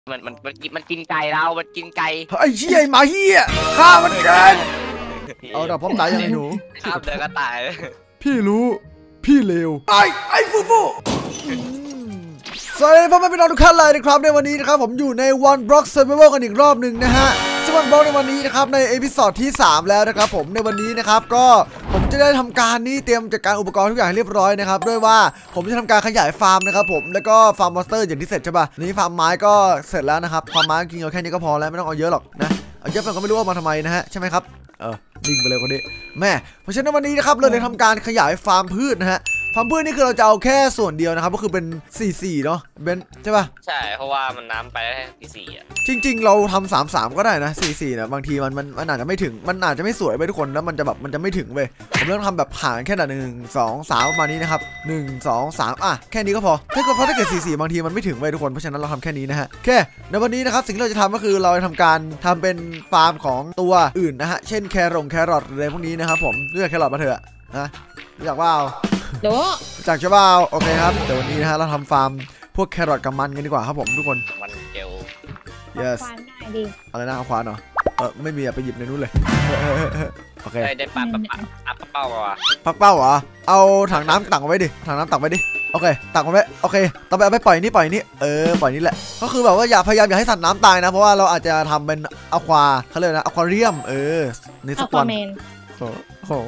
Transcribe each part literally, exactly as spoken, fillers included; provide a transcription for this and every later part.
มันมันมันกินมันกินไก่เรามันกินไก่ไอ้เหี้ยหมาเหี้ยฆ่ามันกันเอาดาบพร้อมตายยังไงหนูข้ามเดินก็ตายพี่รู้พี่เลวไอ้ไอ้ฟูฟูสวัสดีพ่อแม่พี่น้องทุกท่านเลยนะครับในวันนี้นะครับผมอยู่ใน One Block Survival กันอีกรอบหนึ่งนะฮะซึ่ง One Block ในวันนี้นะครับในเอพิโซดที่สามแล้วนะครับผมในวันนี้นะครับก็ผมจะได้ทำการนี่เตรียมจัดการอุปกรณ์ทุกอย่างให้เรียบร้อยนะครับด้วยว่าผมจะทำการขยายฟาร์มนะครับผมแล้วก็ฟาร์มมอนสเตอร์อย่างที่เสร็จใช่ป่ะนี้ฟาร์มไม้ก็เสร็จแล้วนะครับฟาร์มไม้จริงเอาแค่นี้ก็พอแล้วไม่ต้องเอาเยอะหรอกนะเอาเยอะไปก็ไม่รู้ว่ามาทำไมนะฮะใช่ไหมครับเออดิ่งไปเลยคนนี้แม่เพราะฉะนั้นวันนี้นะครับเราจะทำการขยายฟาร์มพืชนะฮะฟาร์มพืชนี่คือเราจะเอาแค่ส่วนเดียวนะครับก็คือเป็นสี่ สี่เนาะเบนใช่ป่ะใช่เพราะว่ามันน้ำไปได้แค่ที่สี่อ่ะจริงๆเราทำสาม สามก็ได้นะสี่ สี่นะบางทีมันมันมันอาจจะไม่ถึงมันอาจจะไม่สวยไปทุกคนแล้วมันจะแบบมันจะไม่ถึงเว้ยผมเริ่มทำแบบผ่านแค่หนึ่งสองสามประมาณนี้นะครับหนึ่งสองสามอ่ะแค่นี้ก็พอถ้าเกิดเพราะถ้าเกิดสี่ สี่บางทีมันไม่ถึงเว้ยทุกคนเพราะฉะนั้นเราทำแค่นี้นะฮะโอเคในวันนี้นะครับสิ่งที่เราจะทำก็คือเราจะทำการทำเป็นฟาร์มของตัวอื่นนะฮะเช่นแครงแครอทอะไรพวกนี้นะครับผมเลือกแครอทมาเถอะนะรู้จักว่าโดจากเจ้าบ่าวโอเคครับเดี๋ยววันนี้นะฮะเราทำฟาร์มพวกแครอทกับมันกันดีกว่าครับผมทุกคนมันเกล yes ควานได้ดิอะไรนะเอาควานเหรอเออไม่มีอะไปหยิบในนู้นเลยโอเคได้ปัดปัดปัดปัดเป้าว่ะปักเป้าเหรอเอาถังน้ำตักไว้ดิถังน้ำตักไว้ดิโอเคตักไว้โอเคต่อไปเอาไปปล่อยนี่ปล่อยนี่เออปล่อยนี่แหละก็คือแบบว่าอย่าพยายามอย่าให้สัตว์น้ำตายนะเพราะว่าเราอาจจะทำเป็นอควาเขาเรียกนะอควาเรียมเออในสักวันโอ้โห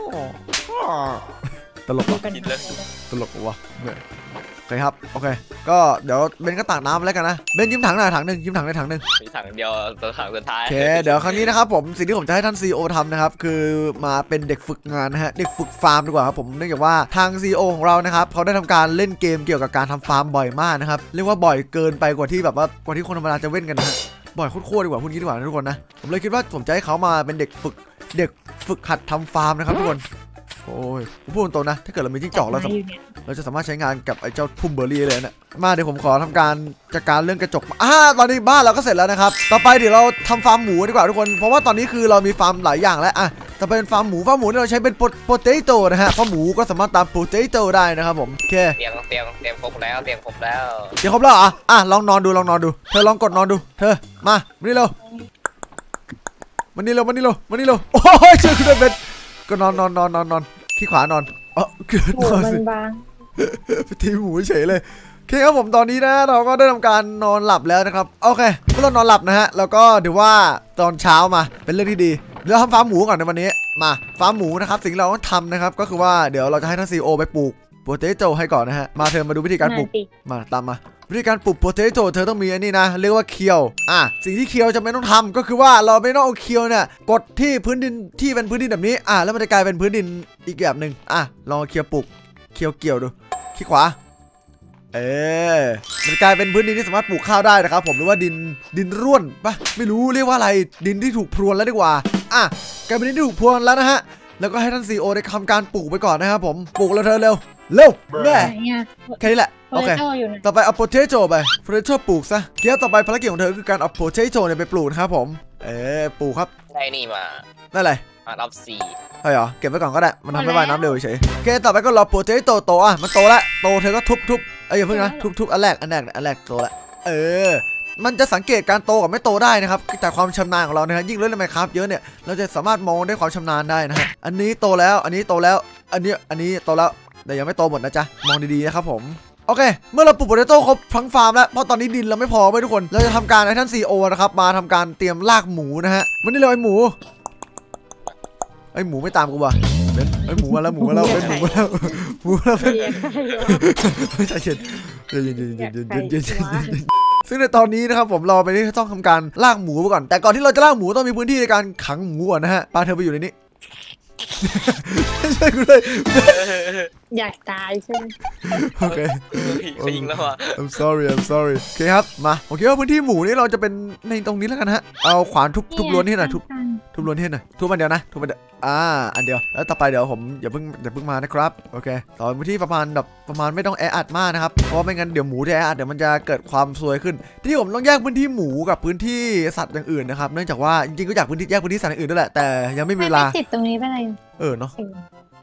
ตลกว่ะตลกว่ะโอเคครับโอเคก็เดี๋ยวเบนก็ตักน้ำแล้วกันนะเบนยืมถังหน่อยถังหนึ่งยืมถังในถังหนึ่งถังเดียวตัวถังสุดท้ายโอเคเดี๋ยวครั้งนี้นะครับผมสิ่งที่ผมจะให้ท่านซีโอทำนะครับคือมาเป็นเด็กฝึกงานนะฮะเด็กฝึกฟาร์มดีกว่าครับผมเนื่องจากว่าทางซีโอของเรานะครับเขาได้ทำการเล่นเกมเกี่ยวกับการทำฟาร์มบ่อยมากนะครับเรียกว่าบ่อยเกินไปกว่าที่แบบว่ากว่าที่คนธรรมดาจะเว้นกันนะฮะบ่อยโคตรๆดีกว่าพูดงี้ดีกว่าทุกคนนะผมเลยคิดว่าผมจะให้เขามาเป็นเด็กฝึกเด็กฝึกหัดทำฟาร์มนะครับทุกคนโอ้ยผมพูดตรงนะถ้าเกิดเรามีจิ้งจอกเราเราจะสามารถใช้งานกับไอ้เจ้าพุ่มเบอร์รี่เลยนะมาเดี๋ยวผมขอทำการจัดการเรื่องกระจกอ่าตอนนี้บ้านเราก็เสร็จแล้วนะครับต่อไปเดี๋ยวเราทำฟาร์มหมูดีกว่าทุกคนเพราะว่าตอนนี้คือเรามีฟาร์มหลายอย่างแล้วอ่ะแต่เป็นฟาร์มหมูฟาร์มหมูที่เราใช้เป็นโปเตโต้นะฮะเพราะหมูก็สามารถตามโปเตโต้ได้นะครับผมโอเคเตียงเตียงเตียงครบแล้วเตียงครบแล้วเตียงครบแล้วอ่ะอ่ะลองนอนดูลองนอนดูเธอลองกดนอนดูเธอมามานี่เร็วมานี่เร็วมานี่เร็วมานี่เร็วโอ้ยเชื่อคุณเป็นก็นอนนอนนอนนอนนอนขี้ขวานอนเออเกิดนอนสิไปทีหมูเฉยเลยโอเคครับผมตอนนี้นะเราก็ได้ทำการนอนหลับแล้วนะครับโอเคเมื่อเรานอนหลับนะฮะแล้วก็ถือว่าตอนเช้ามาเป็นเรื่องที่ดีเดี๋ยวทำฟาร์มหมูก่อนในวันนี้มาฟาร์มหมูนะครับสิ่งเราต้องทำนะครับก็คือว่าเดี๋ยวเราจะให้ท่านซีโอไปปลูกโปเตโต้ให้ก่อนนะฮะมาเธอมาดูวิธีการปลูกมาตามมาวิธีการปลูกโปเตโต้เธอต้องมีอันนี้นะเรียกว่าเคียวอ่ะสิ่งที่เคียวจะไม่ต้องทำก็คือว่าเราไม่ต้องเอาเคียวเนี่ยกดที่พื้นดินที่เป็นพื้นดินแบบนี้อ่ะแล้วมันจะกลายเป็นพื้นดินอีกแบบหนึ่งอ่ะลองเคียวปลูกเคียวเกี่ยวดูขี้ขวาเออมันกลายเป็นพื้นดินที่สามารถปลูกข้าวได้นะครับผมหรือว่าดินดินร่วนปะไม่รู้เรียกว่าอะไรดินที่ถูกพรวนแล้วดีกว่าอ่ะกลายเป็นดินที่ถูกพรวนแล้วนะฮะแล้วก็ให้ท่านซีโอได้ทำการปลูกไปก่อนนะครับผมปลูกแล้วเธอเร็วเร็วแม่แค่นี้แหละโอเคต่อไปเอาโปเตโต้ไปโปเตโต้ปลูกซะเดี๋ยวต่อไปภารกิจของเธอคือการเอาโปเตโต้เนี่ยไปปลูกนะครับผมเออปลูกครับได้นี่มาได้เลยมารับสี่ใช่เหรอเก็บไว้ก่อนก็ได้มันทำให้ว่ายน้ำเร็วเฉยโอเคต่อไปก็รอโปเตโต้โตอ่ะมันโตแล้วโตเธอก็ทุบทุบเอ้ยอย่าเพิ่งนะทุบทุบอันแรกอันแรกอันแรกโตแล้วเออมันจะสังเกตการโตกับไม่โตได้นะครับจากความชำนาญของเรานะฮะยิ่งเล่นในMinecraftเยอะเนี่ยเราจะสามารถมองได้ความชำนาญได้นะฮะอันนี้โตแล้วอันนี้โตแล้วอันนี้อันนี้โตแล้วแต่ยังไม่โตหมดนะจ๊ะมองดีๆนะครับผมโอเคเมื่อเราปลูกโปเตโต้ครบทั้งฟาร์มแล้วเพราะตอนนี้ดินเราไม่พอไปทุกคนเราจะทำการให้ท่านซีโอนะครับมาทำการเตรียมลากหมูนะฮะมันนี่เลยไอหมูไอหมูไม่ตามกูว่ะเป็นไอหมูมาแล้วหมูมาแล้วเป็นหมูมาแล้วหมูมาแล้วเป็นไม่ใช่เย็นเย็นเย็นเย็นเย็นเย็นเย็นเย็นซึ่งในตอนนี้นะครับผมเราไปที่ต้องทำการลากหมูไปก่อนแต่ก่อนที่เราจะลากหมูต้องมีพื้นที่ในการขังหมูก่อนนะฮะปาเธอไปอยู่ในนี้ไม่ใช่กูเลยอยากตายใช่ไหมโอเคยิงแล้วอ่ะ I'm sorry I'm sorry โอเคครับมาโอเคว่าพื้นที่หมูนี่เราจะเป็นในตรงนี้แล้วกันฮะเอาขวานทุบทุบล้วนที่หน่อยทุบทุบล้วนที่หน่อยทุบมันเดียวนะทุบมันเดียวอ่าอันเดียวแล้วต่อไปเดี๋ยวผมอย่าเพิ่งอย่าเพิ่งมานะครับโอเคต่อพื้นที่ประมาณแบบประมาณไม่ต้องแออัดมากนะครับเพราะไม่งั้นเดี๋ยวหมูจะแออัดเดี๋ยวมันจะเกิดความซวยขึ้นที่ผมต้องแยกพื้นที่หมูกับพื้นที่สัตว์อย่างอื่นนะครับเนื่องจากว่าจริงๆก็อยากพื้นที่แยกพื้นที่สัตว์อย่างอื่นด้วยแหละแต่ยังไม่มีเวลาติดตรงนี้ไปเลยเออเนาะ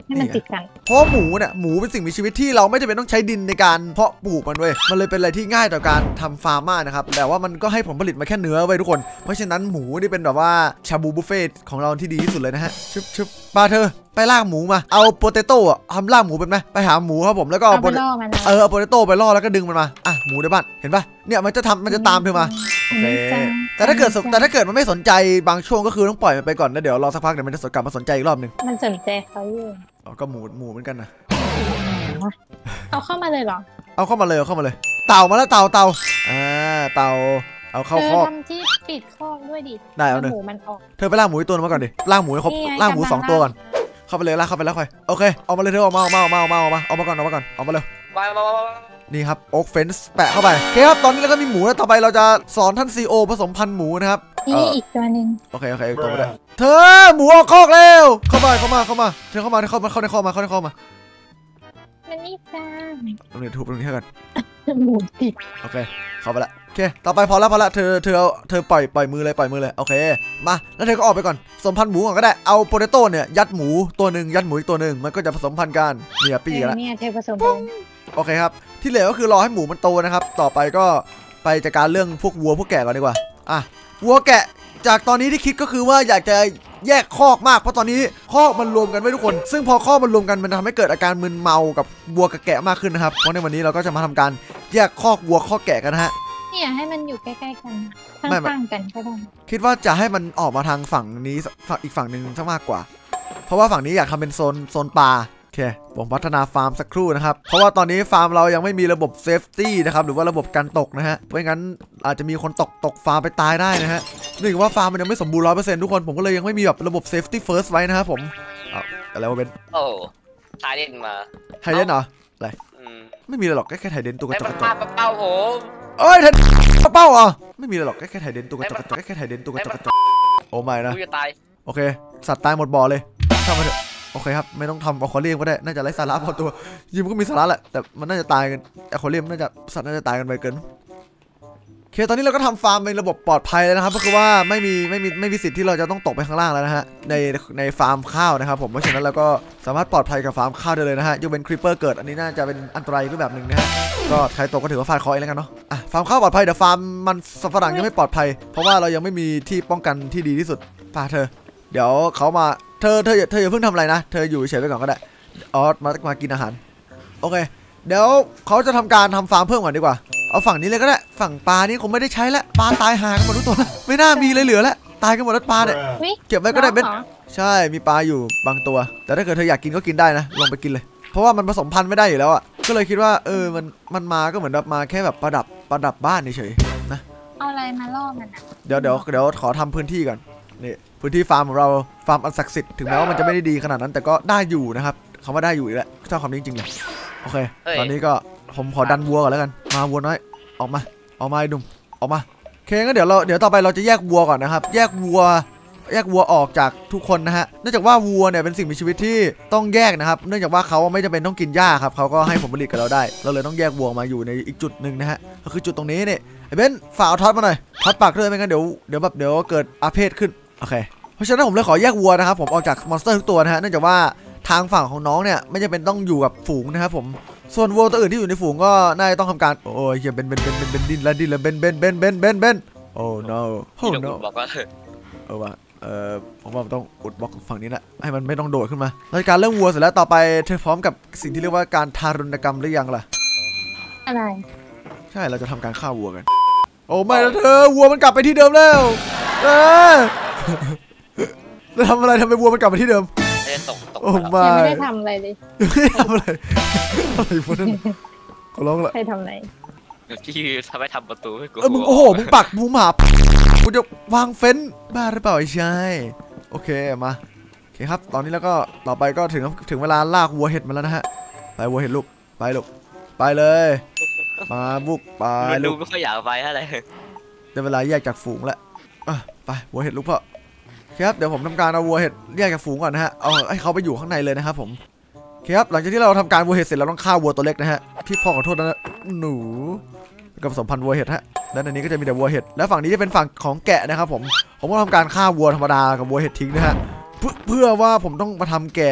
ให้มันติดกันเพราะหมูเนี่ยหมูเป็นสิ่งมีชีวิตที่เราไม่จำเป็นต้องใช้ดินในการเพาะปลูกมันเว้ยมันเลยเป็นอะไรที่ง่ายต่อการทำฟาร์มมากนะครับแต่ว่ามันก็ให้ผลผลิตมาแค่เนื้อไว้ทุกคนเพราะฉะนั้นหมูนี่เป็นแบบว่าชาบูบุฟเฟ่ของเราที่ดีที่สุดเลยนะฮะชึบชึบปลาเธอไปล่าหมูมาเอาโปเตโต้อะทำล่าหมูเป็นไหมไปหาหมูครับผมแล้วก็เอาเอาไปล่อมันเออเอาโปเตโต้ไปล่อแล้วก็ดึงมันมาอ่ะหมูในบ้านเห็นปะเนี่ยมันจะทำมันจะตามเธอมาโอเคแต่ถ้าเกิดแต่ถ้าเกิดมันไม่สนใจบางช่วงก็คือต้องปล่อยมันไปก่อนแล้วเดี๋ยวรอสักพักเดี๋ยวมันจะกลับมาสนใจอีกรอบนึงมันสนใจเขาอยู่อ๋อก็หมูหมูเหมือนกันนะเอาเข้ามาเลยเหรอเอาเข้ามาเลยเอาเข้ามาเลยเต่ามาแล้วเต่าเต่าอ่าเต่าเอาเข้าคอกทำที่ปิดคอกด้วยดิได้เอาหนึ่งหมูมันออกเธอไปล่าหมูตัวนึงมาก่อนดิล่าหมูให้ครบล่าหมูสองตัวก่อนเข้าไปเลยล่าเข้าไปแล้วค่อยโอเคเอามาเลยเธอเอามาเอามาเอามาเอามาเอามาเอามาก่อนเอามาก่อนเอามาเลยมามามานี่ครับโอ๊กเฟนส์แปะเข้าไปโอเคครับตอนนี้เราก็มีหมูแล้วต่อไปเราจะสอนท่านซีโอผสมพันธุ์หมูนะครับนี่อีกตัวหนึ่งโอเคโอเคตัวไม่ได้เธอหมูออกคอกเร็วเข้ามาเข้ามาเข้ามาเธอเข้ามาเข้ามาเข้าในคอกมาเข้าในคอกมามันนี่จ้าตรงนี้ทุบตรงนี้ให้กันหมูติดโอเคเข้าไปละโอเคต่อไปพอแล้วพอละเธอเธอเอาเธอปล่อยปล่อยมือเลยปล่อยมือเลยโอเคมาแล้วเธอก็ออกไปก่อนผสมพันธุ์หมูก่อนก็ได้เอาโปเตโต้เนี่ยยัดหมูตัวหนึ่งยัดหมูอีกตัวหนึ่งมันก็จะผสมพันธุ์กันเนี่ยปีกันละเนี่ยเธอผสมพันธุ์โอเคครับที่เหลือก็คือรอให้หมูมันโตนะครับต่อไปก็ไปจัดการเรื่องพวกวัวพวกแกะก่อนดีกว่าอ่ะวัวแกะจากตอนนี้ที่คิดก็คือว่าอยากจะแยกคอกมากเพราะตอนนี้คอกมันรวมกันไว้ทุกคนซึ่งพอคอกมันรวมกันมันทำให้เกิดอาการมึนเมากับวัวกับแกะมากขึ้นนะครับเพราะในวันนี้เราก็จะมาทำการแยกคอกวัวคอกแกะกันนะฮะนี่อยากให้มันอยู่ใกล้ๆกันข้างๆกันก็ได้คิดว่าจะให้มันออกมาทางฝั่งนี้อีกฝั่งหนึ่งซะมากกว่าเพราะว่าฝั่งนี้อยากทำเป็นโซนโซนปลาโอเคผมพัฒนาฟาร์มสักครู่นะครับเพราะว่าตอนนี้ฟาร์มเรายังไม่มีระบบเซฟตี้นะครับหรือว่าระบบการตกนะฮะเพราะงั้นอาจจะมีคนตกตกฟาร์มไปตายได้นะฮะเนื่องจากว่าฟาร์มมันยังไม่สมบูรณ์ร้อยเปอร์เซ็นต์ทุกคนผมก็เลยยังไม่มีแบบระบบเซฟตี้เฟิร์สไว้นะครับผมเอาอะไรวะเบนโอ้ไทเดนมาไทเดนเหรออะไรไม่มีอะไรหรอกแค่แค่ไทเดนตัวกระจกกระจกเป้าผมเอ้ยไทเดนเป้าอ่ะไม่มีอะไรหรอกแค่แค่ไทเดนตัวกระจกกระจกแค่แค่ไทเดนตัวกระจกกระจกโอ้ไม่นะโอเคสัตว์ตายหมดบ่อเลยทำมาเถอะโอเคครับไม่ต้องทำอควาเรียมก็ได้น่าจะไร้สาระพอตัวยิมก็มีสาระแหละแต่มันน่าจะตายกันอควาเรียมน่าจะสัตว์น่าจะตายกันไปเกินโอเคตอนนี้เราก็ทำฟาร์มเป็นระบบปลอดภัยแล้วนะครับก็คือว่าไม่มีไม่มีไม่มีสิทธิ์ที่เราจะต้องตกไปข้างล่างแล้วนะฮะในในฟาร์มข้าวนะครับผมเพราะฉะนั้นเราก็สามารถปลอดภัยกับฟาร์มข้าวได้เลยนะฮะยกเป็นคริปเปอร์เกิดอันนี้น่าจะเป็นอันตรายรูปแบบหนึ่งนะฮะก็ใครตกก็ถือว่าฟาดเคราะห์แล้วกันเนาะอ่ะฟาร์มข้าวปลอดภัยแต่ฟาร์มมันสับฝรั่งยังไม่ปลอดภัยเพราะว่าเรายังไม่มีที่ป้องกันที่ดีที่สุดป่ะเธอเดี๋ยวเขามาเธอเธอเธออย่าเพิ่งทำอะไรนะเธออยู่เฉยไปก่อนก็ได้อ๋อมามากินอาหารโอเคเดี๋ยวเขาจะทำการทำฟาร์มเพิ่มก่อนดีกว่าเอาฝั่งนี้เลยก็ได้ฝั่งปลานี่คงไม่ได้ใช้แล้วปลาตายหากันหมดทุกตัวแล้วไม่น่ามีเลยเหลือแล้วตายกันหมดแล้วปลาเนี่ยเก็บไว้ก็ได้เป็นใช่มีปลาอยู่บางตัวแต่ถ้าเกิดเธออยากกินก็กินได้นะลองไปกินเลยเพราะว่ามันผสมพันธุ์ไม่ได้อยู่แล้วอ่ะก็เลยคิดว่าเออมันมันมาก็เหมือนแบบมาแค่แบบประดับประดับบ้านเฉยๆนะเอาอะไรมาล่อมันอ่ะเดี๋ยวเดี๋ยวเดี๋ยวขอทำพื้นที่ก่อนนี่พื้นที่ฟาร์มของเราฟาร์มอันศักดิ์สิทธิ์ถึงแม้ว่ามันจะไม่ได้ดีขนาดนั้นแต่ก็ได้อยู่นะครับเขามาได้อยู่อีกแล้วชอบคำนี้จริงๆเลยโอเคตอนนี้ก็ผมขอดันวัวก่อนแล้วกันมาวัวน้อยออกมาออกมาไอ้ดุมออกมาโอเคงั้นเดี๋ยวเราเดี๋ยวต่อไปเราจะแยกวัวก่อนนะครับแยกวัวแยกวัวออกจากทุกคนนะฮะเนื่องจากว่าวัวเนี่ยเป็นสิ่งมีชีวิตที่ต้องแยกนะครับเนื่องจากว่าเขาไม่จำเป็นต้องกินหญ้าครับเขาก็ให้ผลผลิตกับเราได้เราเลยต้องแยกวัวมาอยู่ในอีกจุดหนึ่งนะฮะก็คือจุดตรงนี้เนี่ยไอ้เบนฝากเอาท็อตมาหน่อยท็อตปากด้วยไม่งั้นเดี๋ยวเดี๋ยวแบบเดี๋ยวเกิดอาเพศขึ้นโอเคเพราะฉะนั้นผมเลยขอแยกวัวนะครับผมออกจากมอนสเตอร์ทุกตัวนะฮะเนื่องจากว่าทางฝั่งของน้องเนี่ยไม่จำเป็นต้องอยู่กับฝูงนะครับผมส่วนวัวตัวอื่นที่อยู่ในฝูงก็น่าจะต้องทำการโอ้ยเบนเบนเบนเบนเบนดินละดินละเบนเบนเบนเบนเบนเบนโอ้ no โอ้ no บอกว่าเออว่ะเออผมว่าต้องอุดบล็อกฝั่งนี้แหละให้มันไม่ต้องโดดขึ้นมาแล้วการเรื่องวัวเสร็จแล้วต่อไปเธอพร้อมกับสิ่งที่เรียกว่าการทารุณกรรมหรือยังล่ะอะไรใช่เราจะทำการฆ่าวัวกันโอ้ไม่นะเธอวัวมันกลับไปที่เดิมแล้วเออจะทำอะไรทำไมวัวมันกลับไปที่เดิมตกตกโอ้ไม่ไม่ได้ทำอะไรเลยไม่ทำอะไรอะไรพวกนั้นขอร้องละใครทำอะไรพี่ทำให้ทำประตูให้กูเออมึงโอ้โหมึงปักมึงหากูจะวางเฟ้นบ้าหรือเปล่าไอ้ชายโอเคมาโอเคครับตอนนี้แล้วก็ต่อไปก็ถึงถึงเวลาลากวัวเห็ดมาแล้วนะฮะไปวัวเห็ดลูกไปลูกไปเลยมาบุกไปลูกไม่ค่อยอยากไปอะไรได้เวลาแยกจากฝูงแล้วไปวัวเห็ดลูกพ่อครับเดี๋ยวผมทำการเอาวัวเห็ดแยกจากฝูงก่อนนะฮะเอาให้เขาไปอยู่ข้างในเลยนะครับผมครับหลังจากที่เราทำการวัวเห็ดเสร็จเราต้องฆ่าวัวตัวเล็กนะฮะพี่พ่อขอโทษนะหนูกับสมพันธ์วัวเห็ดฮะด้านนี้ก็จะมีแต่วัวเห็ดและฝั่งนี้จะเป็นฝั่งของแกะนะครับผมผมก็ทำการฆ่าวัวธรรมดากับวัวเห็ดทิ้งนะฮะเพื่อว่าผมต้องมาทำแกะ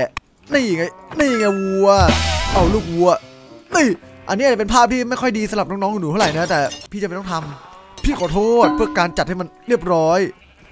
นี่ไงนี่ไงวัวเอาลูกวัวนี่อันนี้เป็นภาพที่ไม่ค่อยดีสำหรับน้องๆหนูเท่าไหร่นะแต่พี่จะไม่ต้องทำพี่ขอโทษเพื่อการจัดให้มันเรียบร้อย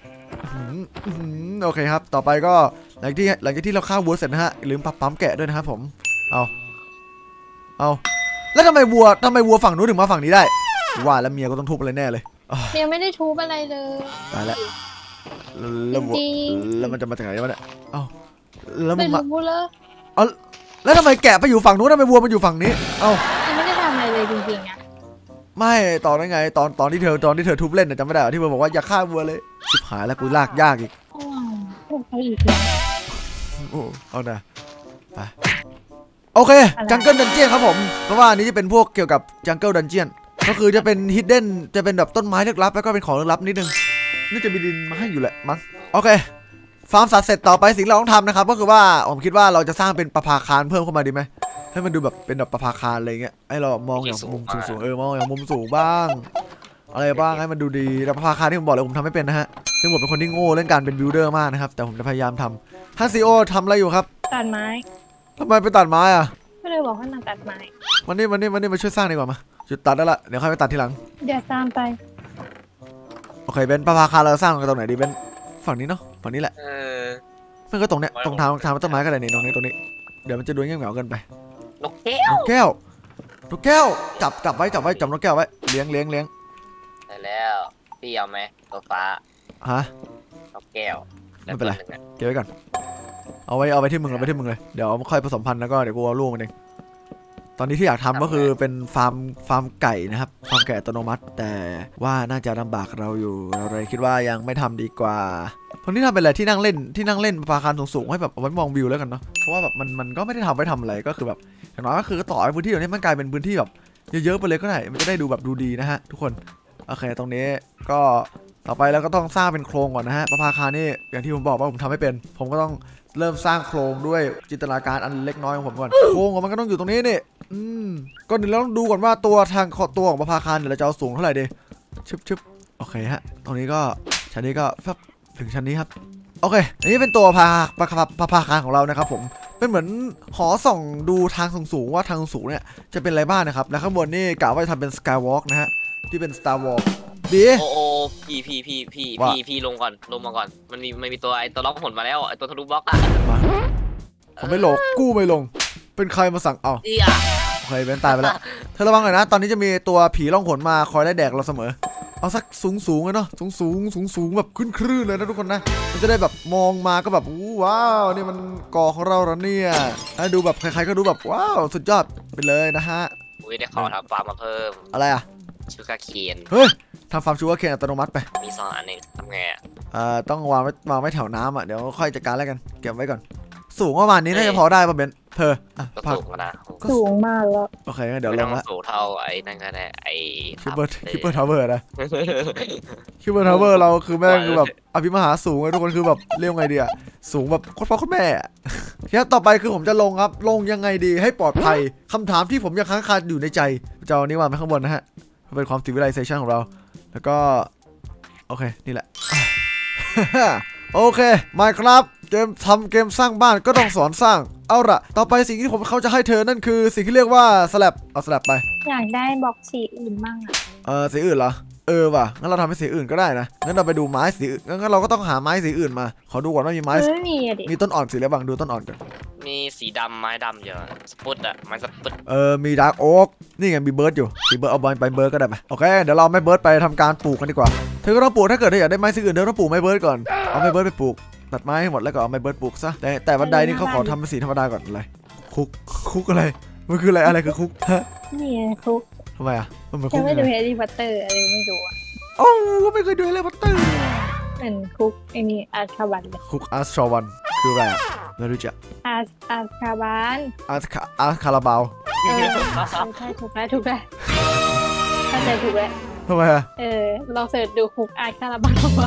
โอเคครับต่อไปก็หลังที่หลังจากที่เราฆ่าวัวเสร็จนะฮะลืมปั๊มปั๊มแกะด้วยนะครับผมเอาเอาแล้วทำไมวัวทำไมวัวฝั่งนู้นถึงมาฝั่งนี้ได้ว่าแล้วเมียก็ต้องทุบอะไรแน่เลยเมียไม่ได้ทุบอะไรเลยตายแล้วแล้ววัวแล้วมันจะมาจากไหนวะเนี่ยเอ้าแล้วมันมาเอาแล้วทำไมแกะไปอยู่ฝั่งนู้นทำไมวัวมันอยู่ฝั่งนี้เอ้าไม่ได้ทำอะไรเลยจริงๆอะไม่ตอนนั้นไงตอนตอนที่เธอตอนที่เธอทุบเล่นน่ะจำไม่ได้ที่เธอบอกว่าอย่าฆ่าวัวเลยชิบหายแล้วกูลากยากอีกพวกเขาอีกแล้วโอ้เอานะไปโอเคจังเกิลดันเจียนครับผมเพราะว่าอันนี้จะเป็นพวกเกี่ยวกับจังเกิลดันเจียนก็คือจะเป็นฮิดเด้นจะเป็นแบบต้นไม้ลึกลับแล้วก็เป็นของลึกลับนิดนึงนี่จะมีดินมาให้อยู่แหละมั้งโอเคฟาร์มสัตว์เสร็จต่อไปสิ่งเราต้องทำนะครับก็คือว่าผมคิดว่าเราจะสร้างเป็นประภาคารเพิ่มเข้ามาดีไหมให้มันดูแบบเป็นแบบประภาคารอะไรเงี้ยให้เรามองอย่างมุมสูงๆเออมองอย่างมุมสูงบ้างอะไรบ้างให้มันดูดีแต่ประภาคารที่ผมบอกเลยผมทำไม่เป็นนะฮะซึ่งผมเป็นคนที่โง่เรื่องการเป็นบิลดเออร์มากนะครับแต่ผมจะพยายามทำท่านซีโอทำอะไรอยู่ครับตัดไม้ทำไมไปตัดไม้อะไม่เลยบอกให้นางตัดไม้วันนี้วันนี้วันนี้มาช่วยสร้างดีกว่ามาจุดตัดได้ละเดี๋ยวค่อยไปตัดทีหลังเดี๋ยวตามไปโอเคเบนประภาคารเราสร้างกันตรงไหนดีเบนฝั่งนี้เนาะฝั่งนี้แหละเออมันก็ตรงเนี้ยตรงทางทางต้นไม้ก็ได้เนี่ยตรงนี้ตรงนี้เดี๋ยวมันจะดูเงี้ยเหงาเกินไปนกแก้วนกแก้วนกแก้วจับจับไว้จับไว้จับนกแก้วไว้เลี้ยงเลี้ยงเลี้ยงได้แล้วพี่เอาไหมตัวฟ้าฮะนกแก้วไม่เป็นไรเก็บไว้ก่อนเอาไว้เอาไว้ที่มึงเอาไว้ที่มึงเลยเดี๋ยวค่อยผสมพันธุ์แล้วก็เดี๋ยวกูเอาลูกมันเองตอนนี้ที่อยากทำก็คือเป็นฟาร์มฟาร์มไก่นะครับฟาร์มไก่อัตโนมัติแต่ว่าน่าจะลำบากเราอยู่เราเลยคิดว่ายังไม่ทำดีกว่าตอนนี้ทำเป็นอะไรที่นั่งเล่นที่นั่งเล่นประภาคารสูงๆให้แบบเอาไว้มองวิวแล้วกันเนาะเพราะว่าแบบมันมันก็ไม่ได้ทำไว้ทำอะไรก็คือแบบอย่างน้อยก็คือต่อพื้นที่ตรงนี้มันกลายเป็นพื้นที่แบบเยอะๆไปเลยก็ได้มันจะได้ดูแบบดูดีนะฮะทุกคนโอเคตรงนี้ก็ต่อไปเราก็ต้องสร้างเป็นโครงก่อนนะฮะประภาคารนี่อย่างที่ผมบอกว่าผมทำไม่เป็นผมก็ต้องเริ่มสร้างโครงด้วยจินตนาการอันเล็กน้อยของผมก่อนโครงของมันก็ต้องอยู่ตรงนี้นี่อืมก่อนอื่นเราต้องดูก่อนว่าตัวทางตัวของประภาคารเดี๋ยวเราจะเอาสูงเท่าไหร่ดีชึบชึบโอเคฮะตรงนี้ก็ชั้นนี้ก็ถึงชั้นนี้ครับโอเคอันนี้เป็นตัวพาประประภาคารของเรานะครับผมเป็นเหมือนหอส่องดูทางสูงๆว่าทางสูงเนี่ยจะเป็นอะไรบ้างนะครับและข้างบนนี่กะว่าจะทำเป็นสกายวอล์กนะฮะที่เป็น Star Wars ดีโอ้โอ้พี่พี่พี่พี่พี่พี่ลงก่อนลงมาก่อนมันมีมันมีตัวไอตัวล็อกผลมาแล้วไอตัวทะลุบล็อกอะผมไม่ลงกู้ไม่ลงเป็นใครมาสั่งเอาโอเคเบนตายไปแล้วเธอระวังหน่อยนะตอนนี้จะมีตัวผีล่องหนมาคอยไล่แดกเราเสมอเอาสักสูงสูงเลยเนาะสูงสูงสูงสูงแบบขึ้นคลื่นเลยนะทุกคนนะมันจะได้แบบมองมาก็แบบว้าวนี่มันก่อของเราแล้วเนี่ยให้ดูแบบใครๆก็ดูแบบว้าวสุดยอดไปเลยนะฮะอุ้ยได้ขอทำฟาร์มมาเพิ่มอะไรอะชูการ์เคนเฮ้ยทำฟาร์มชูการ์เคนอัตโนมัติไปมีสองอันเองทำไงอ่ะอ่าต้องวางไว้วางไว้แถวน้ำอ่ะเดี๋ยวค่อยจัดการแล้วกันเก็บไว้ก่อนสูงประมาณนี้น่าจะพอได้ป่ะเบนเธออ่ะสูงนะสูงมากแล้วโอเคเดี๋ยวลงละสูงเท่าไอ้นั่นก็ได้ไอ้คิปเปอร์คิปเปอร์ทาวเวอร์นะคิปเปอร์ทาวเวอร์เราคือแม่งคือแบบอภิมหาสูงเลยทุกคนคือแบบเรียกไงดีอ่ะสูงแบบโคตรพ่อโคตรแม่ทีนี้ต่อไปคือผมจะลงครับลงยังไงดีให้ปลอดภัยคำถามที่ผมยังค้างคาอยู่ในใจจะเอานี้วางไว้ข้างบนนะฮะเป็นความ civilization ของเราแล้วก็โอเคนี่แหละโอเคมาครับเกมทำเกมสร้างบ้านก็ต้องสอนสร้างเอาละต่อไปสิ่งที่ผมเขาจะให้เธอนั่นคือสิ่งที่เรียกว่าสลับเอาสลับไปอยากได้บล็อกสีอื่นบ้างอ่ะเออสีอื่นเหรอเออว่ะงั้นเราทำเป็นสีอื่นก็ได้นะงั้นเราไปดูไม้สีงั้นเราก็ต้องหาไม้สีอื่นมาขอดูก่อนว่ามีไม้ไม่มีอะดิมีต้นอ่อนสีอะไรบ้างดูต้นอ่อนกันมีสีดำไม้ดำเยอะสปุตอะไม้สปุตเออมีดาร์กโอ๊กนี่ไงมีเบิร์ดอยู่สีเบิร์ดเอาบอลไปเบิร์ดก็ได้ไหมโอเคเดี๋ยวเราไม่เบิร์ดไปทำการปลูกกันดีกว่าเธอก็ต้องปลูกถ้าเกิดเธออยากได้ไม้สีอื่นเธอต้องปลูกไม้เบิร์ดก่อนเอาไม้เบิร์ดไปปลูกตัดไม้ให้หมดแล้วก็เอาไม้เบิร์ดปลูกซะแต่แต่บันไดนี่เขาขอทำเป็นสีธรรมดาก่อนอะไรคุกคุกอะไรมันคืออะไรอะไรคือคุกฮะนี่คุกทำไมอ่ะมันเหมือนคุกไม่ดูแฮร์รี่พอตเตอร์อะไรไม่ดูอ่ะโอ้ก็ไม่เคยดูแฮร์รี่พอตเตอร์เป็นคุกไอ้นี่อาร์คาบันคุกอาร์ชาวันคืออะไรไม่รู้จักอาร์อาร์คาบันอาร์คาอาร์คาราบาวเออใช่ถูกแล้วถูกแล้วเข้าใจถูกแล้วทำไมอ่ะเออลองเสิร์ชดูคุกอาร์คาราบาวว่า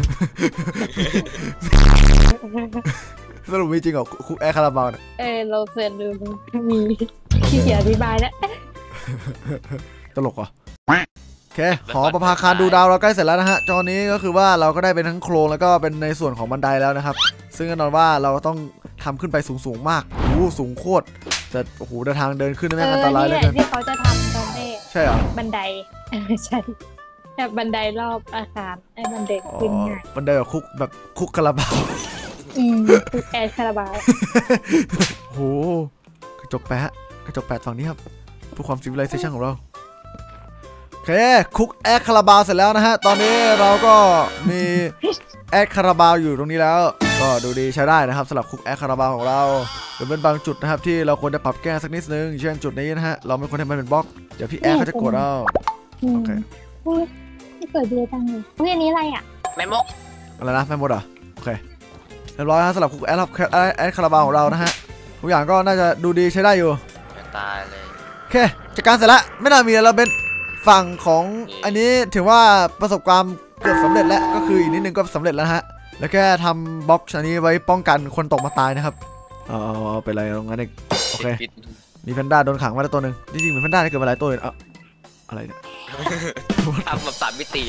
สรุปมีจริงเหรอคุกแอร์คาราบาวเนี่ยเออเราเสิร์ชดูมีที่เสียอธิบายแล้วตลกเหรอโอเคหอประภาคารดูดาวเราใกล้เสร็จแล้วนะฮะจอนี้ก็คือว่าเราก็ได้เป็นทั้งโครงแล้วก็เป็นในส่วนของบันไดแล้วนะครับซึ่งแน่นอนว่าเราต้องททำขึ้นไปสูงๆมากโอ้สูงโคตรแต่โอ้โหเดินทางเดินขึ้นเอแม่งอันอตรายนี่เลยแหละกันที่เขาจะทำตอนแรกใช่เหรอบันไดเออใช่แบบบันไดรอบอาคารไอ้บันไดอ๋อขึ้นง่ายบันไดแบบคุกแบบคุกคาราบาวอืมคือแอร์คาราบาวโอ้โหกระจกแปะกระจกแปะฝั่งนี้ครับเพื่อความซิวิไลเซชันของเราโอเคคุกแอดคาราบาวเสร็จแล้วนะฮะตอนนี้เราก็มีแอดคาราบาวอยู่ตรงนี้แล้วก็ดูดีใช้ได้นะครับสำหรับคุกแอดคาราบาวของเราเดี๋ยวเป็นบางจุดนะครับที่เราควรจะปรับแก้สักนิดนึงเช่นจุดนี้นะฮะเราไม่ควรให้มันเป็นบล็อกเดี๋ยวพี่แอดเขาจะกดเอาอืมโอเคอุ้ยไม่เกิดเดียวจังเลยอุ้ยอันนี้อะไรอ่ะแม่มกอะไรนะไม่หมดอ่ะโอเคเรียบร้อยครับสำหรับคุกแอดแอดคาราบาวของเรานะฮะทุกอย่างก็น่าจะดูดีใช้ได้อยู่ตายเลยโอเคจัดการเสร็จแล้วไม่น่ามีอะไรแล้วเบนฝั่งของอันนี้ถือว่าประสบความเกือบสำเร็จแล้วก็คืออีกนิดนึงก็สำเร็จแล้วฮะแล้วแค่ทำบล็อกอันนี้ไว้ป้องกันคนตกมาตายนะครับเอาเอาเอาไปอะไรตรงนั้นเองโอเคมีแพนด้าโดนขังไว้แล้วตัวหนึ่งจริงๆมีแพนด้าที่เกิดมาหลายตัวเลยเอ้าอะไรเนี่ยทำแบบสามมิติ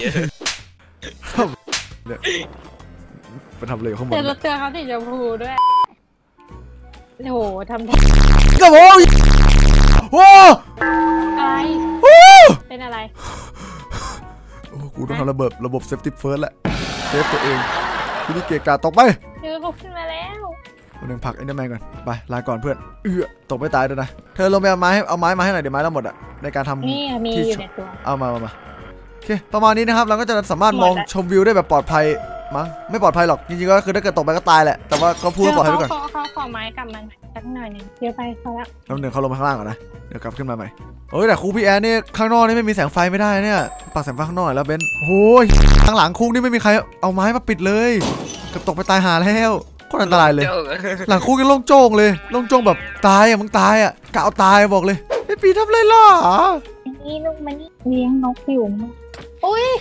ไปทำอะไรอยู่ข้างบนแต่เนี่รยถเตือนเขาสีชมพูด้วยโอ้โหทำกระโว้ยโอ้อะไรโอ้เป็นอะไรโอ้กูต้องทำระเบิดระบบเซฟตี้เฟิร์สแหละเซฟตัวเองที่นี่เกะกะตกไปเจอเขาขึ้นมาแล้วคนหนึ่งผลักเอ็นเดอร์แมนก่อนไปลาก่อนเพื่อนเอือตกไม่ตายด้วยนะเธอลงไปเอาไม้ให้เอาไม้มาให้หน่อยเดี๋ยวไม้เราหมดอ่ะในการทำนี่มีที่อยู่ในตัวเอามามามาโอเคประมาณนี้นะครับเราก็จะสามารถมองหมดแล้วชมวิวได้แบบปลอดภัยมั้งไม่ปลอดภัยหรอกจริงๆก็คือถ้าเกิดตกไปก็ตายแหละแต่ว่าก็พูดว่าปลอดภัยไว้ก่อนเขาเขาขอไม้กลับมาสักหน่อยหนึงเดี๋ยวไปเขาละแล้วหนึ่งเขาลงมาข้างล่างก่อนนะเดี๋ยวกลับขึ้นมาใหม่โอ้ยแต่ครูพี่แอนนี่ข้างนอกนี่ไม่มีแสงไฟไม่ได้เนี่ยปักแสงไฟข้างนอกหน่อยแล้วเบนโอ้ยข้างหลังคุกนี่ไม่มีใครเอาไม้มาปิดเลยเกับตกไปตายหาแล้วโคตรอันตรายเลย หลังคุกยังโล่งโจ้งเลยโล่งโจ้งแบบตายอ่ะมึงตายอ่ะกะเอาตายบอกเลยไอ้ปีทำอะไรล่ะนี่ลูกมันนี่เลี้ยงนกอยู่มั้งอุ้ย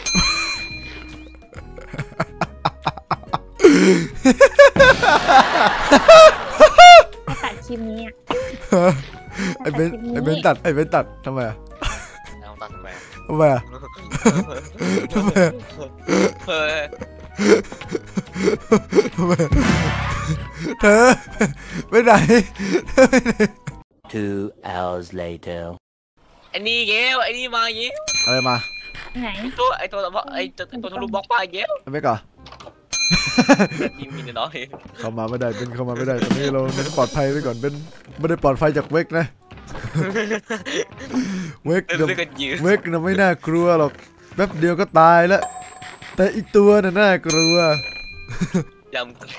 ตัดคลิปนี้อ่ะไอ้เบนไอ้เบนตัดไอ้เบนตัดทำไมอ่ะเอาตัดทำไมทำไมอ่ะทำไมอ่ะเฮ้ยทำไมเธอไปไหน Two hours later. ไอ้นี่เงี้ยไอ้นี่มาเงี้ยอะไรมาไหนตัวไอ้ตัวไอ้ตัวตัวทะลุบล็อกมาเงี้ยไอ้เบนก่อนยิงมีน้อยเข้ามาไม่ได้เบนเข้ามาไม่ได้ตอนนี้เราเน้นปลอดภัยไว้ก่อนเบนไม่ได้ปลอดภัยจากเวกนะเวกเดินเดี๋ยวด้วยกันยืนเวกน่ะไม่น่ากลัวหรอกแป๊บเดียวก็ตายแล้วแต่อีกตัวน่ะน่ากลัวยำเลย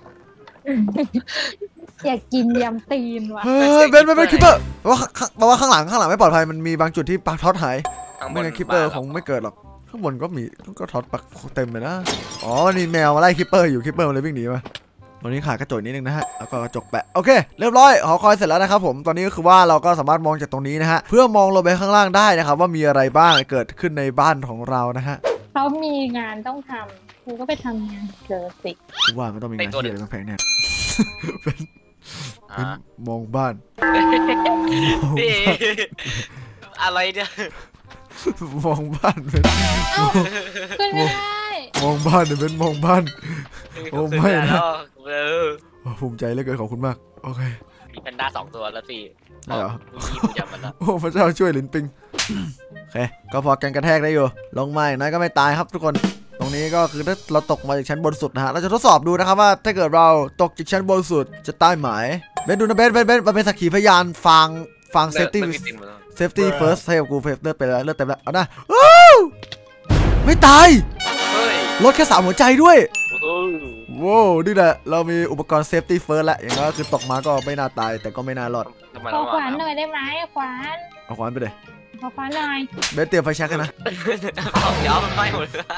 อยากกินยำตีนว่ะเฮ้ยเบนเบนเบนคิปเปอร์แปลว่าแปลว่าข้างหลังข้างหลังไม่ปลอดภัยมันมีบางจุดที่ปลั๊กท็อตหายไม่งั้นคิปเปอร์คงไม่เกิดหรอกข้างบนก็มีก็ท็อตปลั๊กเต็มเลยนะอ๋อมันมีแมวมาไล่คิปเปอร์อยู่คิปเปอร์มันเลยวิ่งหนีมาตอนนี้ขาดกระจกนิดนึงนะฮะแล้วก็กระจกแปะโอเคเรียบร้อยหอคอยเสร็จแล้วนะครับผมตอนนี้ก็คือว่าเราก็สามารถมองจากตรงนี้นะฮะเพื่อมองลงไปข้างล่างได้นะครับว่ามีอะไรบ้างเกิดขึ้นในบ้านของเรานะฮะเขามีงานต้องทำกูก็ไปทำงานเจอสิกูว่ามันต้องมีงานที่อะไรต้องแพงแน่เป็นอ่ามองบ้านนี่อะไรเนี่ยมองบ้านเป็นเอ้าขึ้นไม่ได้มองบ้านเนี่ยเป็นมองบ้าน โอ้ไม่นะเออโอ้ภูมิใจเหลือเกินขอบคุณมากโอเคมีแพนด้าสองตัวแล้วสิได้เหรอพี่ผมจำมันแล้วโอ้พระเจ้าช่วยลินปิงโอเคก็พอกันกระแทกได้อยู่ลงมาอย่างน้อยก็ไม่ตายครับทุกคนตรงนี้ก็คือถ้าเราตกมาจากชั้นบนสุดนะฮะเราจะทดสอบดูนะครับว่าถ้าเกิดเราตกจากชั้นบนสุดจะตายไหมเบนดูนะเบนเบนเบนมันเป็นสักขีพยานฟังฟังเซฟตี้ไม่มีติ่งหมดแล้วเซฟตี้เฟิร์สให้กับกูเฟฟเลือดไปแล้วเลือดเต็มแล้วเอานะไม่ตายเฮ้ยลดแค่สามหัวใจด้วยโอ้โหว้าวนี่แหละเรามีอุปกรณ์เซฟตี้เฟิร์สแล้วอย่างน้อยคือตกมาก็ไม่น่าตายแต่ก็ไม่น่ารอดทำไมขอเราขวานหน่อยได้ไหมขวานเอาขวานไปเลยขอขวานหน่อยเบนเตรียมไฟแช็กกันนะเอาเดี๋ยวมันไหม้หมดเลย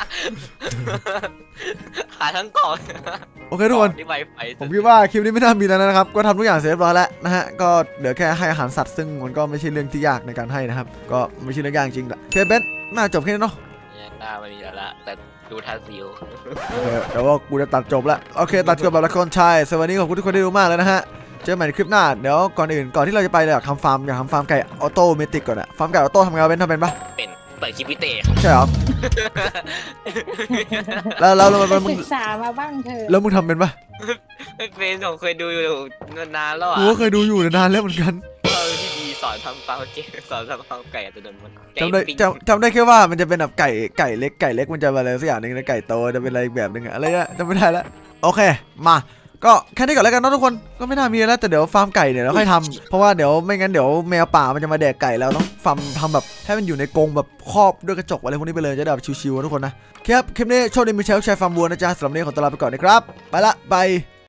หาทั้งกล่องโอเคทุกคนที่ไวไฟผมคิดว่าคลิปนี้ไม่น่ามีแล้วนะครับก็ทำทุกอย่างเสร็จเรียบร้อยแล้วนะฮะก็เหลือแค่ให้อาหารสัตว์ซึ่งมันก็ไม่ใช่เรื่องที่ยากในการให้นะครับก็ไม่ใช่เรื่องยากจริงๆแหละโอเคเบนน่าจบแค่นี้เนาะหน้าไม่มีแล้วละแต่ดูท่าซิวโอเคแต่ว่ากูจะตัดจบแล้วโอเคตัดจบแบบละครชายสวัสดีขอบคุณทุกคนที่ดูมากเลยนะฮะเจอกันใหม่ในคลิปหน้าเดี๋ยวก่อนอื่นก่อนที่เราจะไปเลยอยากทำฟาร์มอยากทำฟาร์มไก่ออโต้เมติกก่อนอะฟาร์มไก่ออโต้ทำไงเบนทำเป็นปะเป็นเปิดคลิปพิเตะใช่เหรอแล้วแล้วแล้วแล้วมึงศึกษามาบ้างเถอะแล้วมึงทำเป็นปะไม่เป็นผมเคยดูอยู่นานแล้วอ่ะกูก็เคยดูอยู่นานแล้วเหมือนกันเออพี่ดีสอนทำฟาร์มเจ๊สอนทำฟาร์มไก่อัตโนมัติจำได้จำจำได้แค่ว่ามันจะเป็นแบบไก่ไก่เล็กไก่เล็กมันจะอะไรสักอย่างหนึงนะไก่โตจะเป็นอะไรอีกแบบหนึงอะอะไรอะจำไม่ได้แล้วโอเคมาก็แค่นี้ก่อนแล้วกันเนาะทุกคนก็ไม่น่ามีแล้วแต่เดี๋ยวฟาร์มไก่เนี่ยเราค่อยทำเพราะว่าเดี๋ยวไม่งั้นเดี๋ยวแมวป่ามันจะมาแดกไก่แล้วต้องฟาร์มทำแบบให้มันอยู่ในกรงแบบครอบด้วยกระจกอะไรพวกนี้ไปเลยจะได้แบบชิวๆนะทุกคนนะครับคลิปนี้โชคดีมีแชร์แชร์ฟาร์มวัวนะจ๊ะสำหรับวันนี้ขอตัวลาไปก่อนนะครับไปละบาย